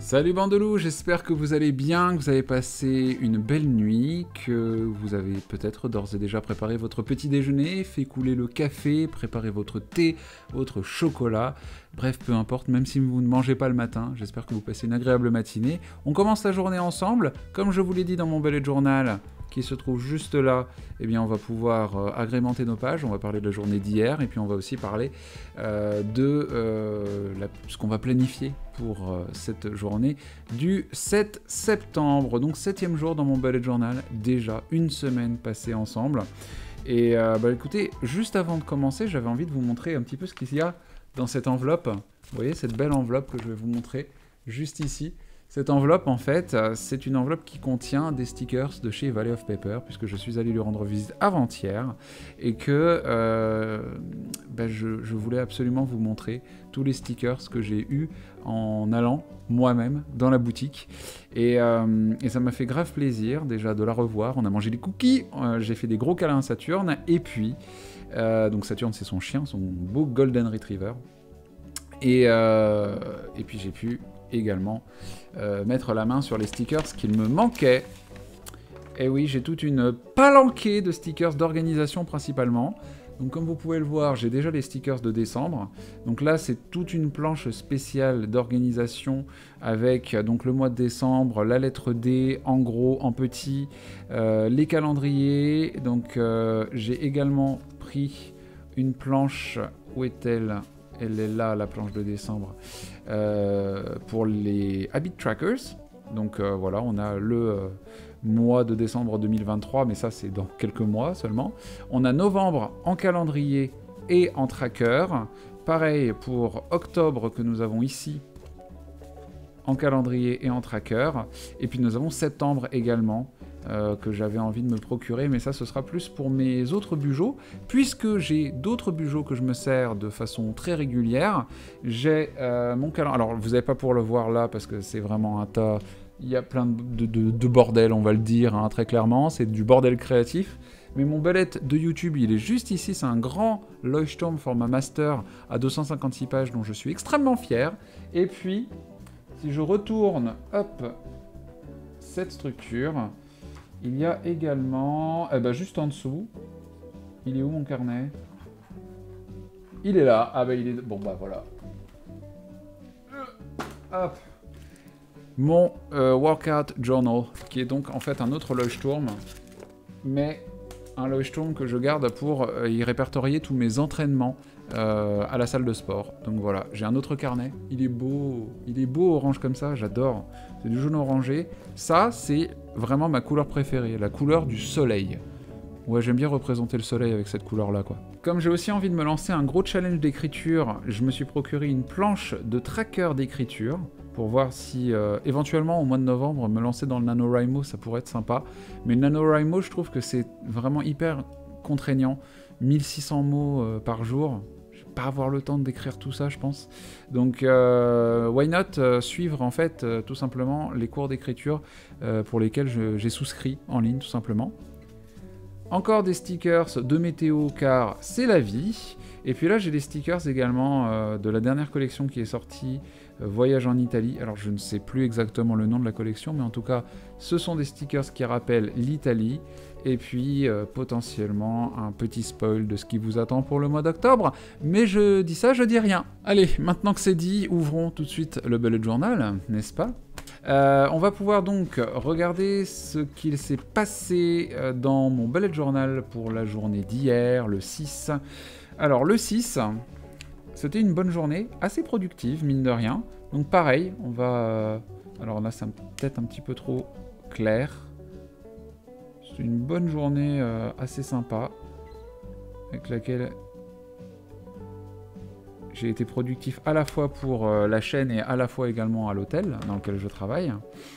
Salut Bandelou, j'espère que vous allez bien, que vous avez passé une belle nuit, que vous avez peut-être d'ores et déjà préparé votre petit déjeuner, fait couler le café, préparé votre thé, votre chocolat, bref, peu importe, même si vous ne mangez pas le matin, j'espère que vous passez une agréable matinée. On commence la journée ensemble, comme je vous l'ai dit dans mon bullet journal, qui se trouve juste là, eh bien on va pouvoir agrémenter nos pages, on va parler de la journée d'hier, et puis on va aussi parler ce qu'on va planifier pour cette journée du 7 septembre, donc 7e jour dans mon bullet journal, déjà une semaine passée ensemble. Et écoutez, juste avant de commencer, j'avais envie de vous montrer un petit peu ce qu'il y a dans cette enveloppe. Vous voyez cette belle enveloppe que je vais vous montrer juste ici. Cette enveloppe, en fait, c'est une enveloppe qui contient des stickers de chez Valley of Paper, puisque je suis allé lui rendre visite avant-hier, et que je voulais absolument vous montrer tous les stickers que j'ai eus en allant moi-même dans la boutique. Et ça m'a fait grave plaisir, déjà, de la revoir. On a mangé des cookies, j'ai fait des gros câlins à Saturne, et puis... donc Saturne, c'est son chien, son beau Golden Retriever. Et puis j'ai pu également mettre la main sur les stickers qu'il me manquait. Et oui, j'ai toute une palanquée de stickers d'organisation principalement. Donc comme vous pouvez le voir, j'ai déjà les stickers de décembre. Donc là, c'est toute une planche spéciale d'organisation avec donc le mois de décembre, la lettre D en gros, en petit, les calendriers. Donc j'ai également pris une planche, où est-elle ? Elle est là, la planche de décembre, pour les habit trackers. Donc voilà, on a le mois de décembre 2023, mais ça c'est dans quelques mois seulement. On a novembre en calendrier et en tracker. Pareil pour octobre que nous avons ici en calendrier et en tracker. Et puis nous avons septembre également, que j'avais envie de me procurer, mais ça ce sera plus pour mes autres bujots, puisque j'ai d'autres bujots que je me sers de façon très régulière. J'ai mon calendrier, alors vous n'avez pas pour le voir là, parce que c'est vraiment un tas, il y a plein de bordel, on va le dire, hein, très clairement, c'est du bordel créatif, mais mon bullet de YouTube, il est juste ici, c'est un grand Leuchtturm format master à 256 pages, dont je suis extrêmement fier. Et puis, si je retourne, hop, cette structure... Il y a également, juste en dessous, il est où mon carnet? Il est là, il est, bon voilà. Hop. Mon workout journal, qui est donc en fait un autre Leuchtturm, mais un Leuchtturm que je garde pour y répertorier tous mes entraînements à la salle de sport. Donc voilà, j'ai un autre carnet, il est beau orange comme ça, j'adore. C'est du jaune orangé. Ça, c'est vraiment ma couleur préférée, la couleur du soleil. Ouais, j'aime bien représenter le soleil avec cette couleur-là, quoi. Comme j'ai aussi envie de me lancer un gros challenge d'écriture, je me suis procuré une planche de tracker d'écriture pour voir si, éventuellement, au mois de novembre, me lancer dans le NaNoWriMo, ça pourrait être sympa. Mais le NaNoWriMo, je trouve que c'est vraiment hyper contraignant. 1600 mots par jour. Pas avoir le temps d'écrire tout ça, je pense. Donc, why not suivre, en fait, tout simplement, les cours d'écriture pour lesquels j'ai souscrit en ligne, tout simplement. Encore des stickers de météo, car c'est la vie. Et puis là, j'ai des stickers également de la dernière collection qui est sortie, Voyage en Italie. Alors, je ne sais plus exactement le nom de la collection, mais en tout cas, ce sont des stickers qui rappellent l'Italie. Et puis, potentiellement, un petit spoil de ce qui vous attend pour le mois d'octobre. Mais je dis ça, je dis rien. Allez, maintenant que c'est dit, ouvrons tout de suite le bullet journal, n'est-ce pas ? On va pouvoir donc regarder ce qu'il s'est passé dans mon bullet journal pour la journée d'hier, le 6. Alors, le 6, c'était une bonne journée, assez productive, mine de rien. Donc pareil, on va... alors là, c'est peut-être un petit peu trop clair. C'est une bonne journée assez sympa, avec laquelle j'ai été productif à la fois pour la chaîne et à la fois également à l'hôtel dans lequel je travaille.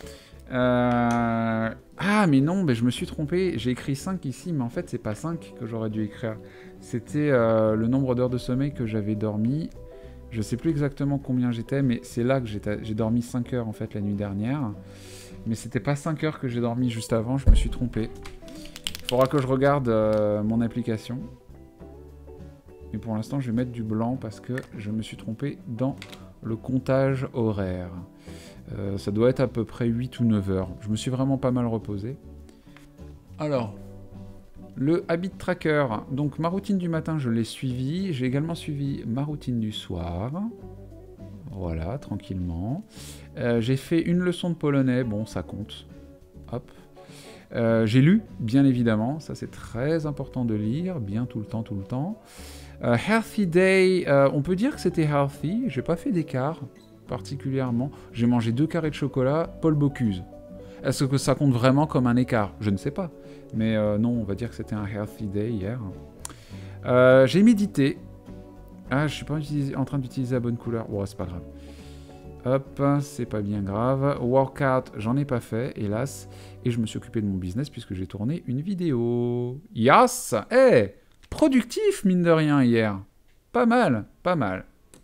Ah mais non, je me suis trompé, j'ai écrit 5 ici, mais en fait c'est pas 5 que j'aurais dû écrire. C'était le nombre d'heures de sommeil que j'avais dormi. Je sais plus exactement combien j'étais, mais c'est là que j'ai dormi 5 heures en fait la nuit dernière. Mais c'était pas 5 heures que j'ai dormi juste avant, je me suis trompé. Il faudra que je regarde mon application. Mais pour l'instant, je vais mettre du blanc parce que je me suis trompé dans le comptage horaire. Ça doit être à peu près 8 ou 9 heures. Je me suis vraiment pas mal reposé. Alors, le habit tracker. Donc ma routine du matin, je l'ai suivi. J'ai également suivi ma routine du soir. Voilà, tranquillement. J'ai fait une leçon de polonais. Bon, ça compte. Hop. J'ai lu, bien évidemment. Ça, c'est très important de lire. Bien tout le temps, tout le temps. Healthy day. On peut dire que c'était healthy. J'ai pas fait d'écart particulièrement. J'ai mangé 2 carrés de chocolat. Paul Bocuse. Est-ce que ça compte vraiment comme un écart? Je ne sais pas. Mais non, on va dire que c'était un healthy day hier. J'ai médité. Ah, je suis pas en train d'utiliser la bonne couleur. Bon, c'est pas grave. Hop, c'est pas bien grave. Workout, j'en ai pas fait, hélas. Et je me suis occupé de mon business puisque j'ai tourné une vidéo. Yes! Hey! Productif, mine de rien, hier. Pas mal, pas mal.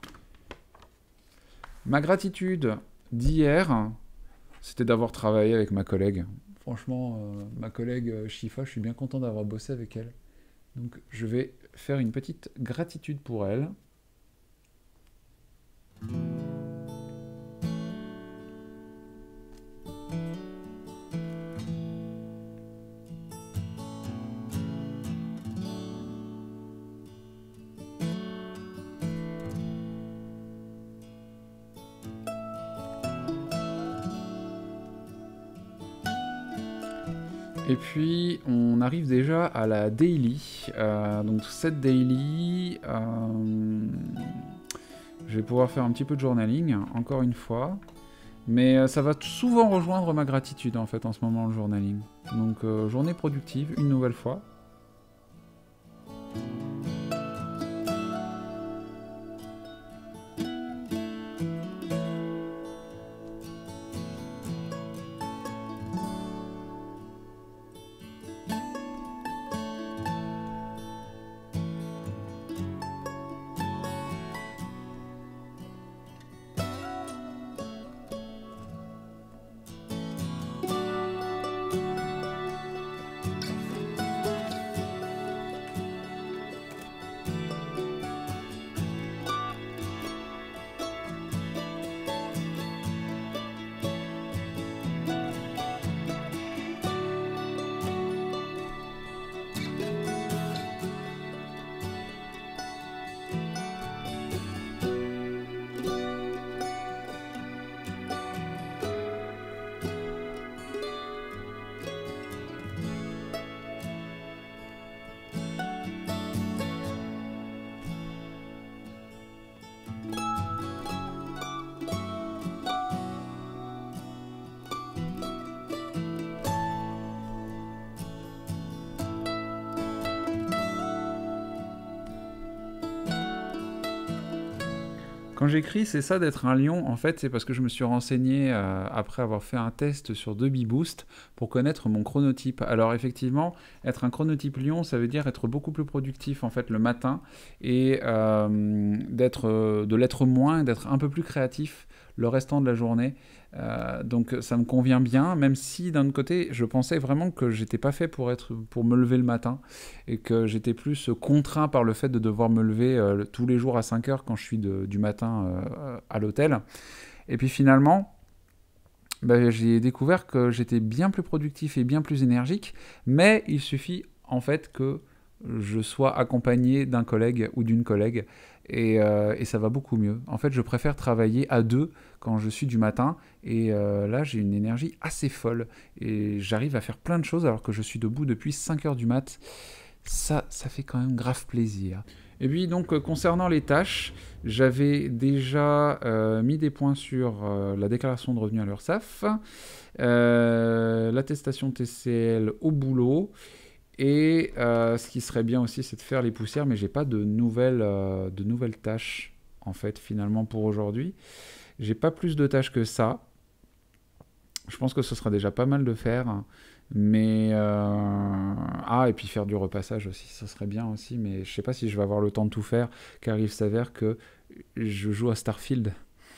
Ma gratitude d'hier, c'était d'avoir travaillé avec ma collègue. Franchement, ma collègue Shifa, je suis bien content d'avoir bossé avec elle. Donc, je vais faire une petite gratitude pour elle. Et puis, on arrive déjà à la daily. Donc, cette daily, je vais pouvoir faire un petit peu de journaling, encore une fois. Mais ça va souvent rejoindre ma gratitude, en fait, en ce moment, le journaling. Donc, journée productive, une nouvelle fois. Quand j'écris, c'est ça d'être un lion, en fait, c'est parce que je me suis renseigné après avoir fait un test sur Beboost pour connaître mon chronotype. Alors effectivement, être un chronotype lion, ça veut dire être beaucoup plus productif en fait le matin et de l'être moins, d'être un peu plus créatif le restant de la journée. Donc ça me convient bien, même si d'un autre côté, je pensais vraiment que j'étais pas fait pour me lever le matin et que j'étais plus contraint par le fait de devoir me lever tous les jours à 5 heures quand je suis du matin à l'hôtel. Et puis finalement, j'ai découvert que j'étais bien plus productif et bien plus énergique, mais il suffit en fait que je sois accompagné d'un collègue ou d'une collègue et ça va beaucoup mieux. En fait, je préfère travailler à deux quand je suis du matin et là, j'ai une énergie assez folle et j'arrive à faire plein de choses alors que je suis debout depuis 5 heures du mat. Ça fait quand même grave plaisir. Et puis donc, concernant les tâches, j'avais déjà mis des points sur la déclaration de revenus à l'URSSAF, l'attestation TCL au boulot, et ce qui serait bien aussi, c'est de faire les poussières, mais j'ai pas de nouvelles tâches, en fait, finalement, pour aujourd'hui. J'ai pas plus de tâches que ça. Je pense que ce sera déjà pas mal de faire. Mais et puis faire du repassage aussi, ça serait bien aussi, mais je sais pas si je vais avoir le temps de tout faire, car il s'avère que je joue à Starfield.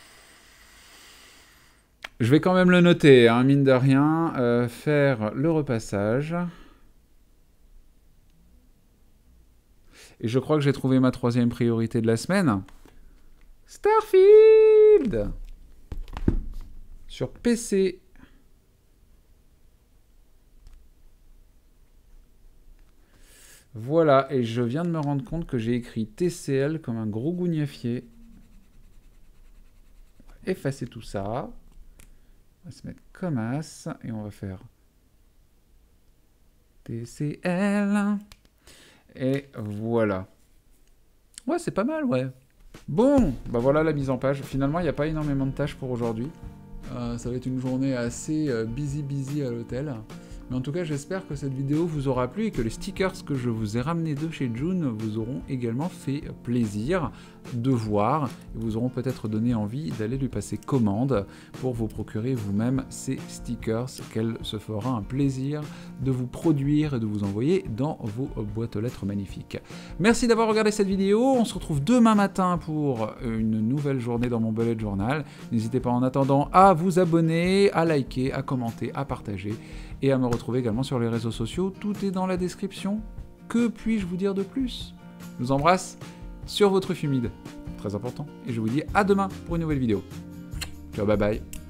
Je vais quand même le noter, hein, mine de rien, faire le repassage. Et je crois que j'ai trouvé ma troisième priorité de la semaine. Starfield! Sur PC, voilà, et je viens de me rendre compte que j'ai écrit TCL comme un gros gougnafier. On va effacer tout ça. On va se mettre comme as et on va faire TCL. Et voilà. Ouais, c'est pas mal, ouais. Bon, bah voilà la mise en page. Finalement, il n'y a pas énormément de tâches pour aujourd'hui. Ça va être une journée assez busy à l'hôtel. Mais en tout cas, j'espère que cette vidéo vous aura plu et que les stickers que je vous ai ramenés de chez June vous auront également fait plaisir de voir et vous auront peut-être donné envie d'aller lui passer commande pour vous procurer vous-même ces stickers qu'elle se fera un plaisir de vous produire et de vous envoyer dans vos boîtes aux lettres magnifiques. Merci d'avoir regardé cette vidéo. On se retrouve demain matin pour une nouvelle journée dans mon bullet journal. N'hésitez pas en attendant à vous abonner, à liker, à commenter, à partager et à me retrouver également sur les réseaux sociaux. Tout est dans la description. Que puis-je vous dire de plus? Je vous embrasse sur votre humide. Très important. Et je vous dis à demain pour une nouvelle vidéo. Ciao, bye bye.